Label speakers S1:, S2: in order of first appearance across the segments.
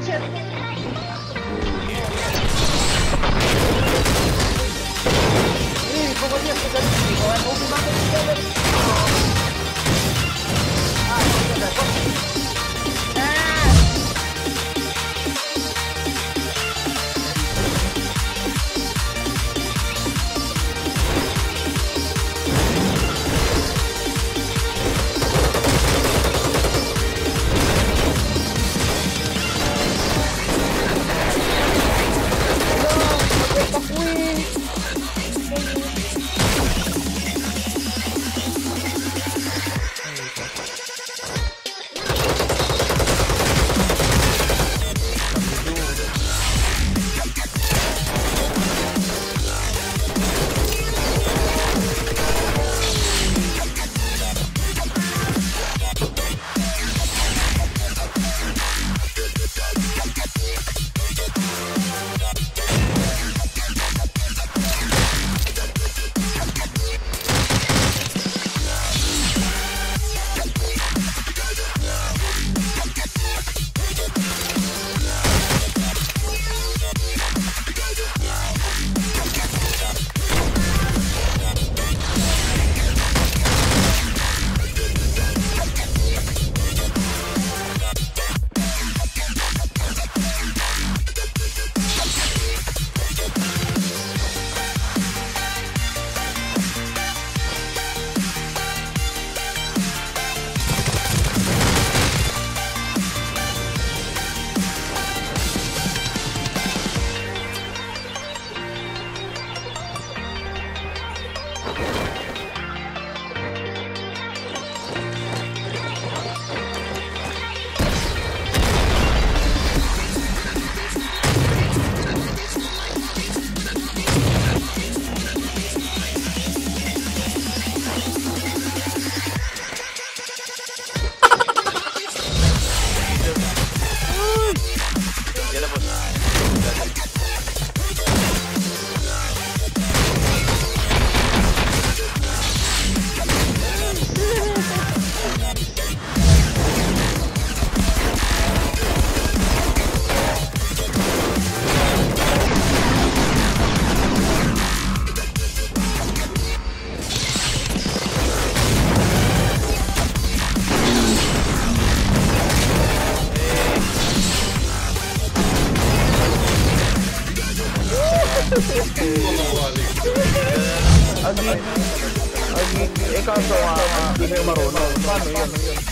S1: pokoknya sudah dibawa mobil makan juga.
S2: kaso hindi kayo marunong. Paano yun?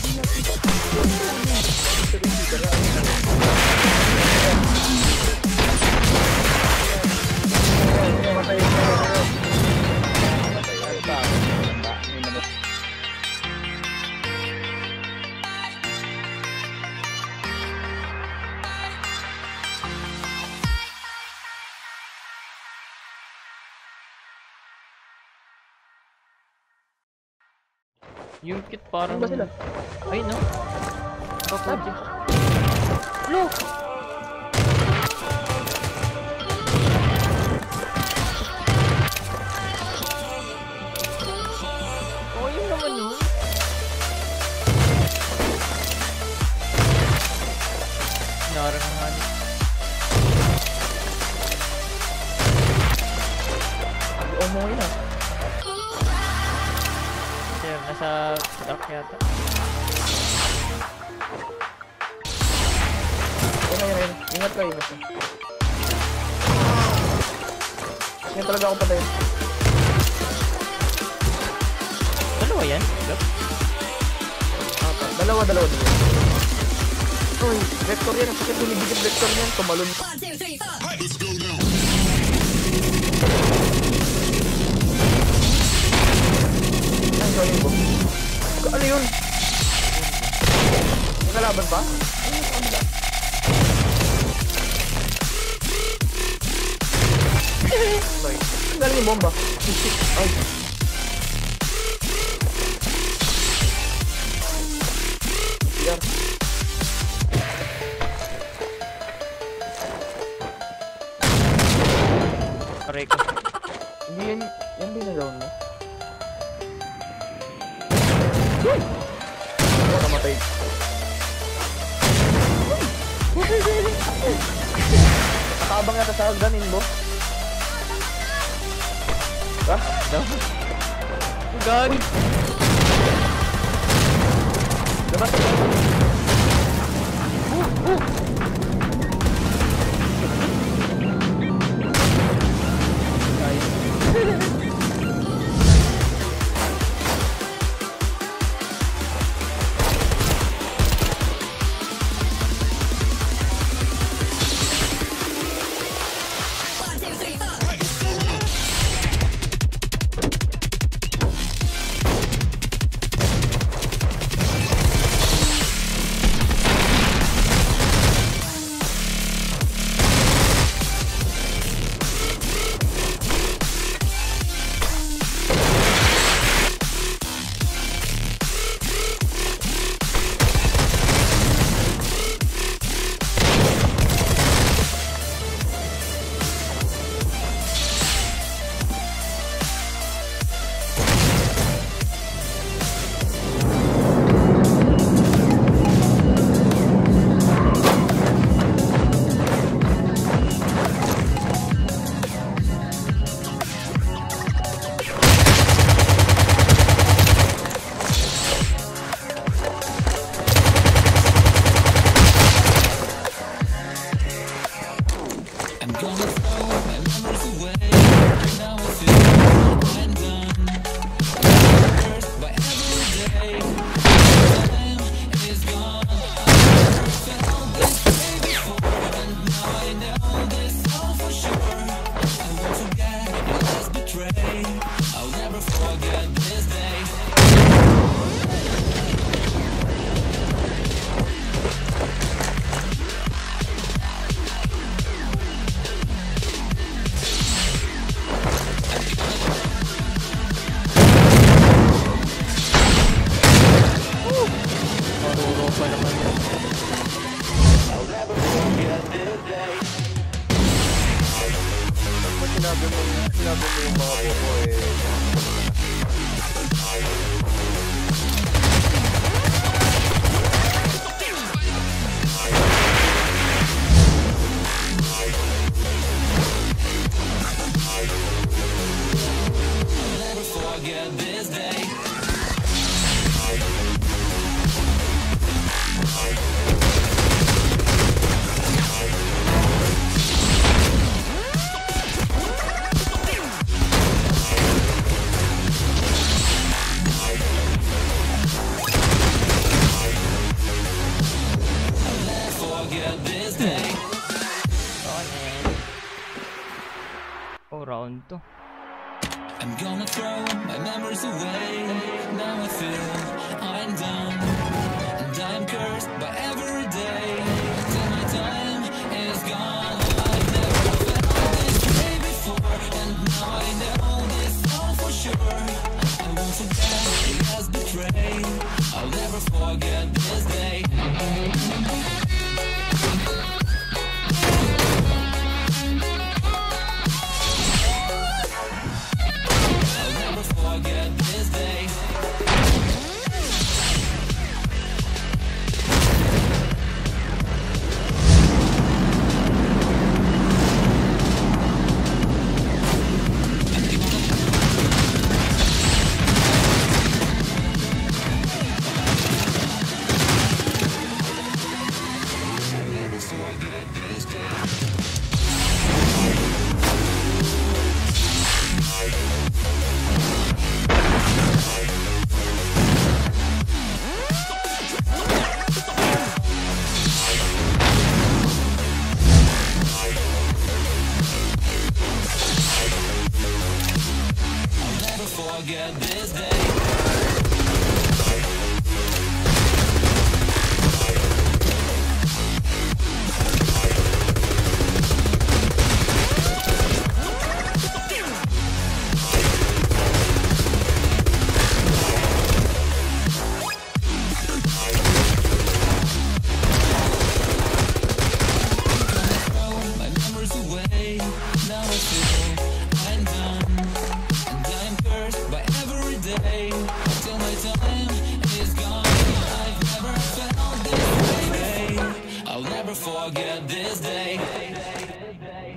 S3: Yung kit parang...
S2: Ano ba sila?
S3: Ay no? Paputi.
S2: Look!
S3: Oh, yun naman nun. Narangan.
S2: Umuwi na.
S3: Nasa dark yata.
S2: Ayun. Ingat kayo. Ngayon talaga ako patay.
S3: Dalawa yan?
S2: Dalawa dito. Uy, vector yan. Ang sakit binibigyan vector yan. Tumalon. 1, 2, 3, 4. Let's go now. Ano yun? May kalaban pa? Ay, ang galing yung bomba. Ay. Yan.
S3: Aray ko.
S2: Hindi yan. Yan binagawan mo. Ako namatay. Nakabang yata sa hagdan, Inbo. Ha?
S3: Gan!
S2: Diba? Sinabi mo yung mga bobo
S3: round to.
S4: I'm gonna throw my memories away. Now I feel I'm done, and I'm cursed by every day till my time is gone. I've never felt this way before, and now I know this all for sure. I won't forget the last betrayed. I'll never forget this day. Forget this day.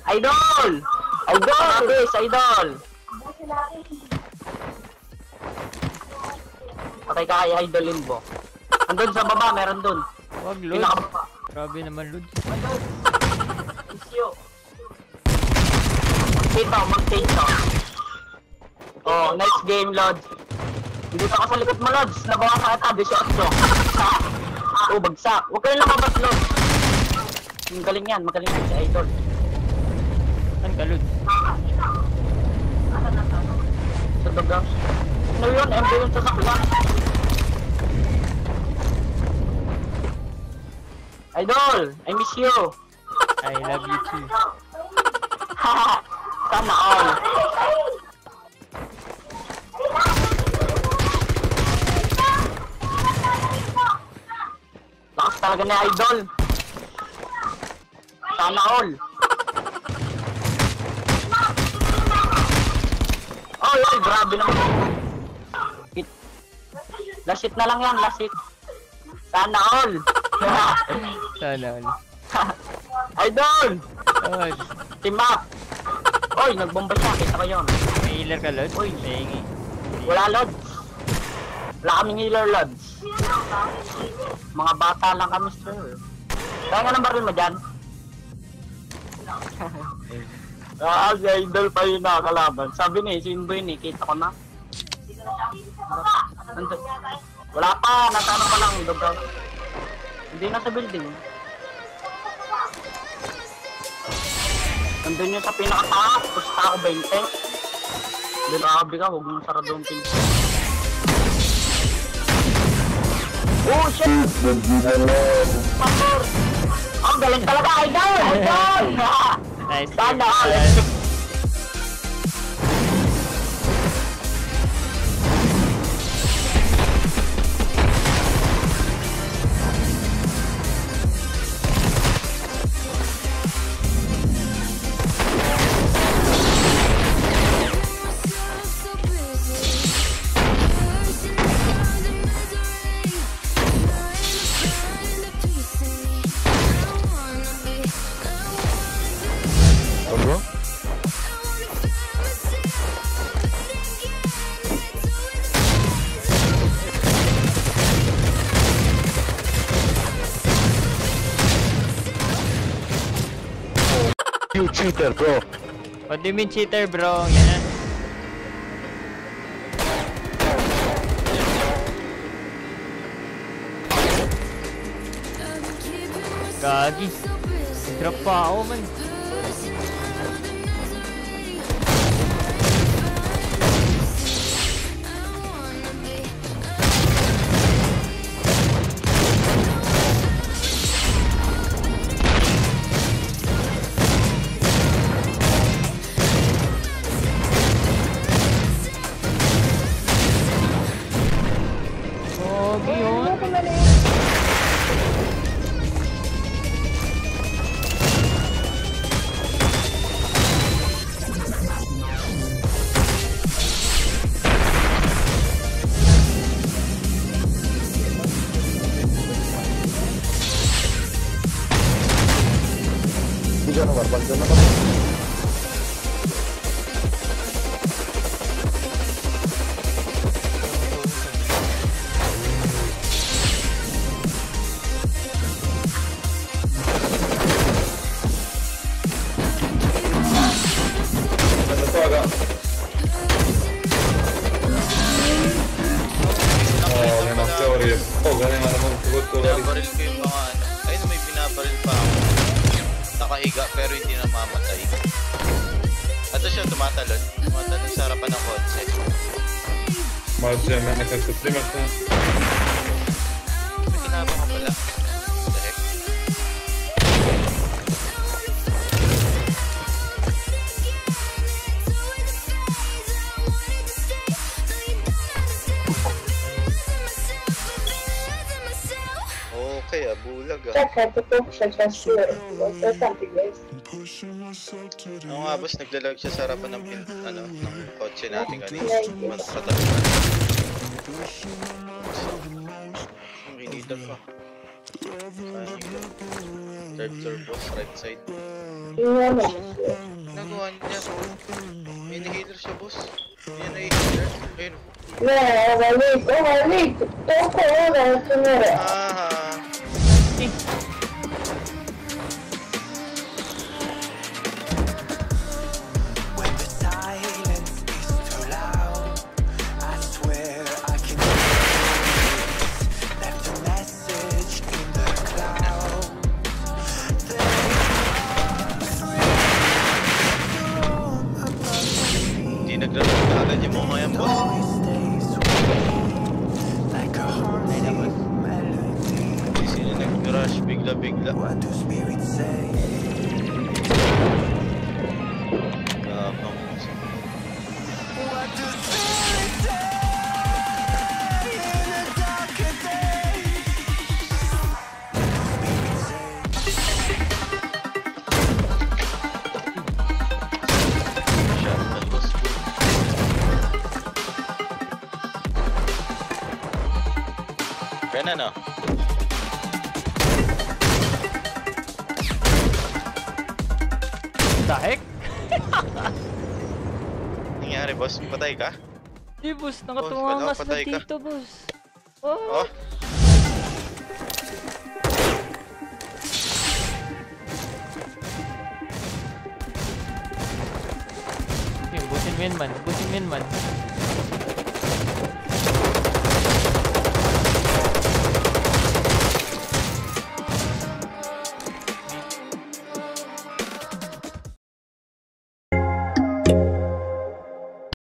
S2: Idol! Idol! Yes, idol! Patay ka kay idolin mo. Andun sa baba, meron dun.
S3: Wag, Lods.
S2: Pinakababa.
S3: Grabe naman, Lods.
S2: Isyo. Montage to. Oh, nice game, Lods. Dito ako sa likod mo, Lods. Nabawa sa ata, 18. Oh, bagsak. Huwag kayong lumabas, Lods. Magaling yan si idol.
S3: Saan ka, Lods?
S2: Sa dagang. Ano yun? MB yun sa sakyan. Idol! I miss you!
S3: I love you too.
S2: Sana all! Lakas talaga ni idol! Sana all! Oh yun! Grabe naman! Last hit na lang yan! Last hit! Sana all!
S3: Sana all.
S2: Idol!
S3: Lods.
S2: Team up! Oy! Nagbomba siya! Kita ko yun!
S3: May healer ka, Lods?
S2: Uy.
S3: Pahingi.
S2: Wala, Lods! Wala kaming healer, Lods! Mga bata lang kami, sir. Kaya nga ng baril mo dyan? Si idol pa yun nakakalaban. Sabi ni, si Inboy ni, kita ko na. Wala pa, natano pa lang, dogaw. Hindi na sa building. Nandun yun sa pinakataas, pusta ako 20. Grabe ka, huwag mong saradong pinto. Oh shit! Pastor! Ang galing talaga, idol! Idol!
S3: Nice.
S2: Sana,
S1: You cheater, bro.
S3: What do you mean cheater, bro? Yan. Gagi. Drop pa ako, man.
S5: Binabaril ko yung mga ano. Ayun, may binabaril pa ako. Nakahiga pero hindi na mamatay. Ato siya tumatalon. Tumatalon sa harapan ng kotse.
S6: Maldje, men ik heb het slimmer gedaan.
S5: May kinabang ka pala. What the heck? Okay, bulag ah. Oo nga boss, naglalag siya sa harapan ng kotse natin kanina. Katabi na. Ang hinita pa. Third floor boss, right side. Nagawa niya. May inhaler siya, boss. Hindi niya na-inhaler. Ayun. Aha. Naglalagdagan yung mga yan, boss. Hindi sila nag-rush bigla-bigla. Gabang musa. Kaya na, no?
S3: The heck?
S5: Nangyari, boss? Patay ka?
S3: Di, boss. Nakatungangas na dito, boss. Oh! Busin mo yun, man. Busin mo yun, man.